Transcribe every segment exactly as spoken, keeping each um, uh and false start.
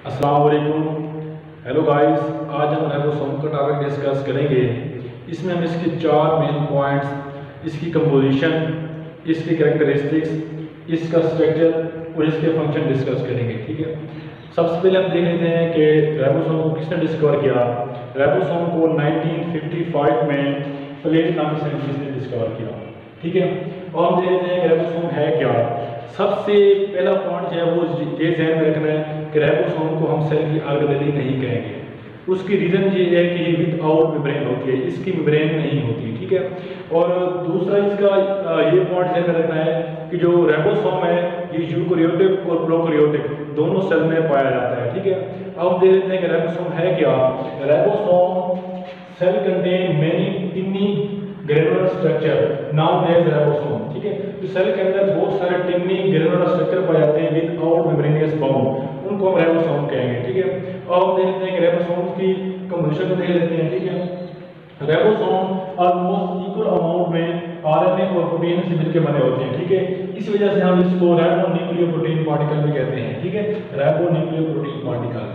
अस्सलाम वालेकुम। Hello guys, आज हम राइबोसोम का टॉपिक डिस्कस करेंगे। इसमें हम इसके चार मेन पॉइंट्स, इसकी कंपोजिशन, इसकी कैरेक्टरिस्टिक्स, इसका स्ट्रक्चर और इसके फंक्शन डिस्कस करेंगे। ठीक है, सबसे पहले हम देख लेते हैं कि राइबोसोम को किसने डिस्कवर किया। राइबोसोम को नाइनटीन फिफ्टी फाइव में प्लेट नामी साइंटिस्ट ने डिस्कवर किया। ठीक है, और हम देख लेते हैं कि राइबोसोम है क्या। सबसे पहला पॉइंट जो है वो ये ध्यान में रखना है कि राइबोसोम को हम सेल की ऑर्गेनेली नहीं कहेंगे। उसकी रीज़न ये है कि ये विदाउट मेम्ब्रेन होती है, इसकी मेम्ब्रेन नहीं होती। ठीक है, और दूसरा इसका ये पॉइंट ध्यान में रखना है कि जो राइबोसोम है ये यूकैरियोटिक और प्रोकैरियोटिक दोनों सेल में पाया जाता है। ठीक है, अब हम देख लेते हैं कि राइबोसोम है क्या। Ribosome cell contain many tiny granular structure known as ribosome. ठीक है, तो सेल के अंदर बहुत सारे टिनी ग्रेनुलर स्ट्रक्चर पाए जाते हैं विदाउट मेम्ब्रेनियस बाउंड, उनको हम राइबोसोम कहेंगे। ठीक है, और हम देख लेते हैं कि राइबोसोम की कंपोजिशन को देख लेते हैं। ठीक है, राइबोसोम ऑलमोस्ट इक्वल अमाउंट में आरएनए और प्रोटीन से मिलकर बने होते हैं। ठीक है, इस वजह से हम इसको राइबोन्यूक्लियोप्रोटीन पार्टिकल भी कहते हैं। ठीक है, ribonucleoprotein particle,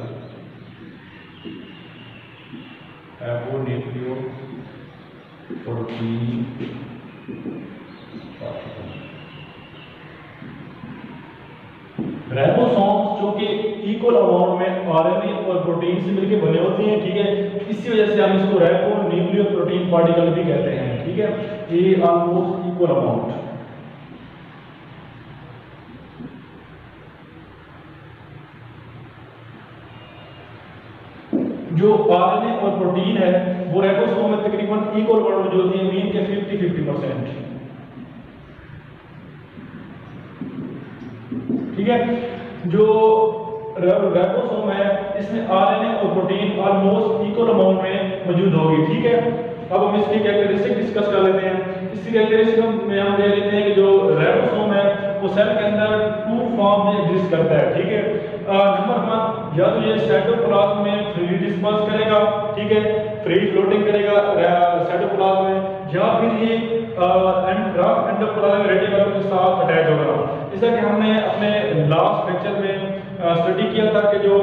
ribonucleo protein ribosomes जो कि इक्वल अमाउंट में आरएनए और प्रोटीन से मिलकर बने होते हैं। ठीक है, इसी वजह से हम इसको राइबोन्यूक्लियोप्रोटीन पार्टिकल भी कहते हैं। ठीक है, ये ऑलमोस्ट इक्वल अमाउंट। जो आरएनए और प्रोटीन है वो राइबोसोम में तकरीबन इक्वल अमाउंट जो होती है, मीन के फिफ्टी फिफ्टी परसेंट। ठीक है, जो राइबोसोम है इसमें आरएनए और प्रोटीन ऑलमोस्ट इक्वल अमाउंट में मौजूद होगी। ठीक है, अब हम इसकी कैरेक्टरिस्टिक डिस्कस कर लेते हैं। इसकी कैरेक्टरिस्टिक में हम देख लेते हैं कि जो राइबोसोम है वो सेल के अंदर टू फॉर्म में एग्जिस्ट करता है। ठीक है, नंबर वन, या तो ये साइटोप्लाज्म में फ्री डिस्पर्स करेगा। ठीक है, फ्री फ्लोटिंग करेगा साइटोप्लाज्म में, या फिर ये रफ एंडोप्लाज्मिक रेटिकुलम के साथ अटैच होगा। जैसा कि हमने अपने लास्ट लेक्चर में स्टडी किया था कि जो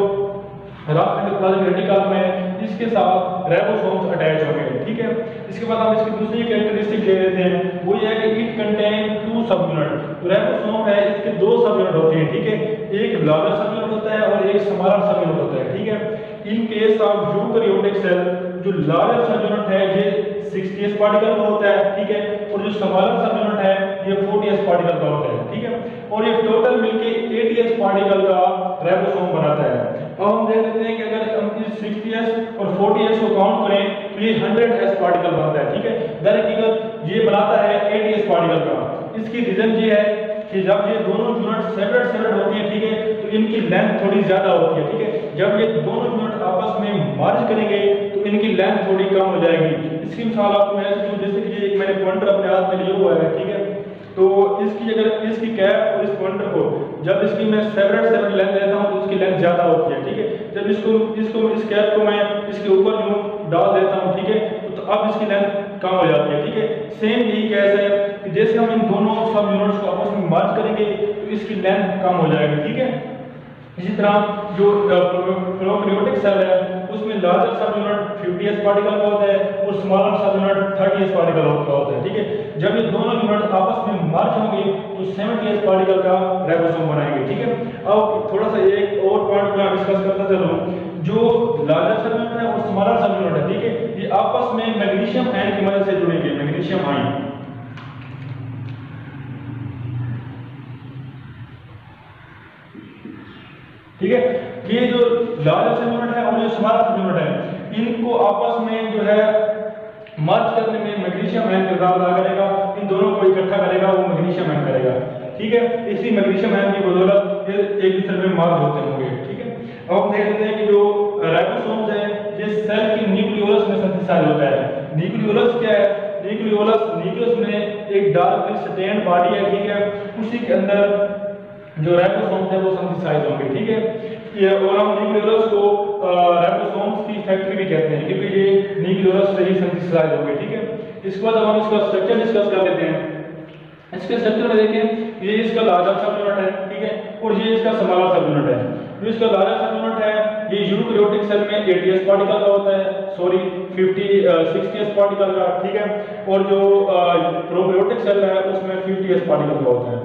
रफ एंडोप्लाज्मिक रेटिकुलम में इसके साथ राइबोसोम्स अटैच होंगे। ठीक है, इसके बाद हम इसकी दूसरी कैरेक्टरिस्टिक ले लेते हैं, वो ये है कि it contain two subunit. Ribosome है इसके दो सब यूनिट होते हैं। ठीक है, एक लार्जर सब यूनिट होता है और एक स्मॉलर सब यूनिट होता है। ठीक है, in case of eukaryotic cell जो लार्जर सब यूनिट है ये सिक्सटी एस पार्टिकल का होता है। ठीक है, और जो स्मॉलर सब यूनिट है ये फोर्टी एस पार्टिकल का होता है। ठीक है, और ये टोटल मिलके एटी एस पार्टिकल का राइबोसोम बनाता है। अब हम देख लेते हैं कि अगर हम इस सिक्सटी एस और फोर्टी एस को काउंट करें तो ये हंड्रेड एस पार्टिकल बनता है। ठीक है, दर हकीकत ये बनाता है एटी एस पार्टिकल का। इसकी रीजन ये है कि जब ये दोनों यूनिट सेपरेट सेपरेट होती है, ठीक है, तो इनकी लेंथ थोड़ी ज्यादा होती है। ठीक है, जब ये दोनों यूनिट आपस में मर्ज करेंगे तो इनकी लेंथ थोड़ी कम हो जाएगी। इसकी मिसाल आपको मैं दूं, जैसे कि ये मैंने पॉइंटर अपने हाथ में लिया हुआ है। ठीक है, तो इसकी अगर इसकी कैप और इस पॉइंटर को जब इसकी मैं सेपरेट सेपरेट लेंथ लेता हूं तो इसकी लेंथ ज्यादा होती है। ठीक है, जब इसको इसको इस कैप को मैं इसके ऊपर यूं डाल देता हूं, ठीक है, तो, तो अब इसकी लेंथ कम हो जाती है। ठीक है, सेम यही केस है कि जैसे हम इन दोनों सब यूनिट्स को आपस में मर्ज करेंगे तो इसकी लेंथ कम हो जाएगी। ठीक है, इसी तरह जो प्रोकैरियोटिक सेल है उसमें लार्जर सब यूनिट फिफ्टी एस पार्टिकल का होता है और स्मॉलर सब यूनिट थर्टी एस पार्टिकल का होता है। ठीक है, जब ये दोनों यूनिट आपस में मर्ज होंगे तो सेवेंटी एस पार्टिकल का राइबोसोम बनाएंगे। ठीक है, अब थोड़ा सा एक और पॉइंट मैं डिस्कस करता चलूं, जो लार्जर सब यूनिट है और स्मॉलर सब यूनिट है, ठीक है, ये आपस में मैग्नीशियम आयन की मदद से जुड़ेंगे। मैग्नीशियम आयन, ठीक है, ये जो लार्जर सब यूनिट है और जो स्मॉलर सब यूनिट है इनको आपस में जो है मर्ज करने में मैग्नीशियम आयन किरदार अदा करेगा। इन दोनों को इकट्ठा करेगा वो मैग्नीशियम आयन करेगा। ठीक है, इसी मैग्नीशियम आयन की बदौलत ये एक दूसरे में मर्ज होते होंगे। ठीक है, अब हम देख लेते हैं कि जो राइबोसोम्स है ये सेल की न्यूक्लियोलस में सिंथेसाइज होता है। न्यूक्लियोलस क्या है? न्यूक्लियोलस न्यूक्लियस में एक डार्क स्टैंड बॉडी है। ठीक है, उसी के अंदर जो राइबोसोम्स है वो सिंथेसाइज होंगे। ठीक है, ये और हम न्यूक्लियोलस को राइबोसोम्स की फैक्ट्री भी कहते हैं क्योंकि ये न्यूक्लियोलस से ही सिंथेसाइज होंगे। ठीक है, इसके बाद हम इसका स्ट्रक्चर डिस्कस कर लेते हैं। इसके स्ट्रक्चर में देखें, ये इसका लार्जर सब यूनिट है। ठीक है, और ये इसका स्मॉलर सब यूनिट है। जो इसका लार्जर सब यूनिट है ये यूकैरियोटिक सेल में एटी एस पार्टिकल का होता है, sorry fifty sixty S particle का, ठीक है। और जो प्रोकैरियोटिक सेल है उसमें फिफ्टी एस पार्टिकल का होता है,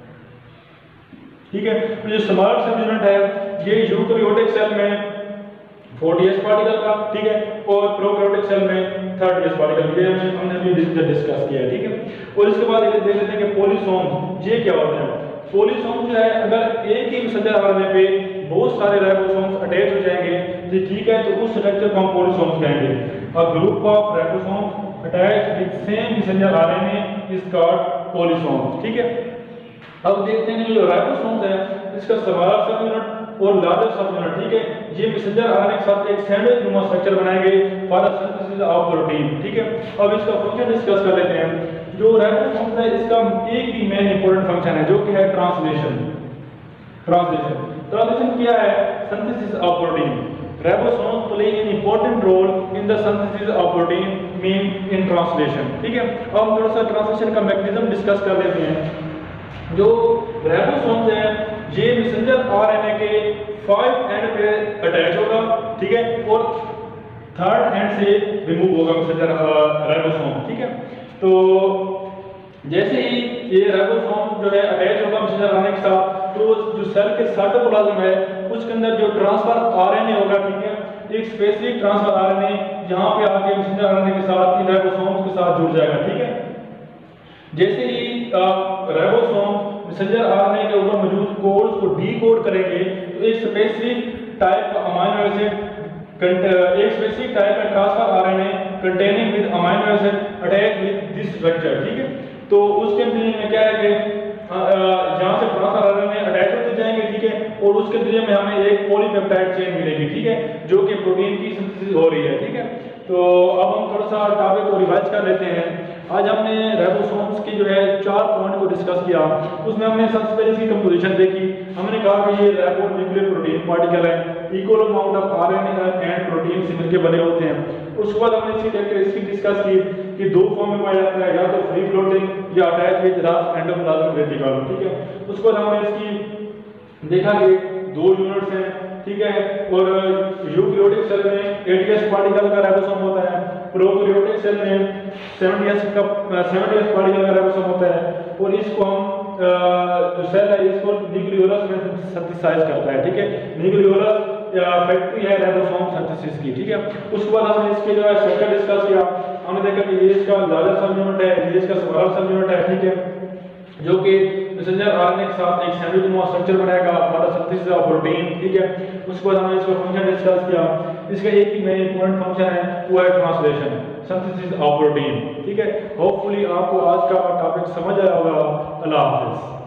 ठीक है। तो जो स्मॉलर सब यूनिट है ये यूकैरियोटिक सेल में फोर्टी एस पार्टिकल का, ठीक है। और प्रोकैरियोटिक सेल में थर्टी एस पार्टिकल, ये हमने अभी डिस्कस किया है, ठीक है। और इसके बाद ये देख लेते हैं कि पॉलीसोम ये क्या होता है। पॉलीसोम जो है अगर एक ही मैसेंजर आरएनए पे बहुत सारे राइबोसोम्स अटैच हो जाएंगे तो ठीक है, तो उस स्ट्रक्चर को हम पॉलीसोम्स कहेंगे। A group of ribosomes attached with same messenger RNA is called polysomes, ठीक है। अब देखते हैं कि जो राइबोसोम्स है इसका स्मॉलर सब यूनिट और लार्जर सब यूनिट, ठीक है, ये मैसेंजर आरएनए के साथ एक सैंडविच नुमा स्ट्रक्चर बनाएंगे for the synthesis of protein, ठीक है। अब इसका फंक्शन डिस्कस कर लेते हैं। जो राइबोसोम्स है इसका एक ही मेन इंपॉर्टेंट फंक्शन है जो कि है ट्रांसलेशन। ट्रांसलेशन ट्रांसलेशन क्या है? Synthesis of protein. Ribosomes play an important role in the synthesis of protein mean in translation, ठीक है। अब हम थोड़ा सा ट्रांसलेशन का मैकेनिज्म डिस्कस कर लेते हैं। जो राइबोसोम्स है ये मैसेंजर आरएनए के फाइव एंड पे अटैच होगा, ठीक है, और थर्ड एंड से रिमूव होगा मैसेंजर राइबोसोम, ठीक है। तो जैसे ही ये राइबोसोम जो है अटैच होगा मैसेंजर आरएनए के साथ, तो जो सेल के साइटोप्लाज्म है उसके अंदर जो ट्रांसफर आरएनए होगा, ठीक है, एक स्पेसिफिक ट्रांसफर आरएनए यहाँ पे आके मैसेंजर आरएनए के साथ इन राइबोसोम्स के साथ जुड़ जाएगा, ठीक है। जैसे ही राइबोसोम मैसेंजर आरएनए के ऊपर मौजूद कोड्स को डीकोड करेंगे तो एक स्पेसिफिक टाइप का अमीनो एसिड एक स्पेसिफिक टाइप का transfer RNA containing with amino acid attach with this structure, ठीक है। तो उस कंडीशन में क्या है कि जहां से ट्रांसफर आरएनए अटैच होते जाएंगे, ठीक है, और उसके नतीजे में हमें एक पॉलीपेप्टाइड चेन मिलेगी, ठीक है, जो कि प्रोटीन की सिंथेसिस हो रही है, ठीक है। तो अब हम थोड़ा सा टॉपिक को रिवाइज कर लेते हैं। आज हमने राइबोसोम्स की जो है चार पॉइंट को डिस्कस किया। उसमें हमने सबसे पहले इसकी कंपोजिशन देखी। हमने कहा कि ये राइबो न्यूक्लियर प्रोटीन पार्टिकल है, equal amount of RNA and protein से मिलकर बने होते हैं। उसके बाद हमने इसकी कैरेक्टरिस्टिक डिस्कस की कि दो फॉर्म में पाया जाता है, या तो फ्री फ्लोटिंग या attach with rough endoplasmic reticulum, ठीक है। उसके बाद हमने इसकी देखा कि दो यूनिट्स हैं, ठीक है, और यूकैरियोटिक सेल में एटी एस पार्टिकल का राइबोसोम होता है, प्रोकैरियोटिक सेल में सेवेंटी एस का सेवेंटी एस पार्टिकल का राइबोसोम होता है, और इसको हम जो सेल है इसको न्यूक्लियोलस में सिंथेसाइज करता है, ठीक है। न्यूक्लियोलस फैक्ट्री है राइबोसोम सिंथेसिस की, ठीक है। उसके बाद हमने इसके जो है स्ट्रक्चर डिस्कस किया। हमने देखा कि ये इसका लार्जर सब यूनिट है, ये इसका स्मॉलर सब यूनिट है, ठीक है, जो कि मैसेंजर आरएनए के साथ एक सैंडविच नुमा स्ट्रक्चर बनाएगा for the synthesis of protein, ठीक है। उसके बाद हमने इसका फंक्शन डिस्कस किया। इसका एक ही मेन इंपॉर्टेंट फंक्शन है, वो है ट्रांसलेशन, सिंथेसिस ऑफ प्रोटीन, ठीक है। होपफुली आपको आज का टॉपिक समझ आया होगा। अल्लाह हाफिज़।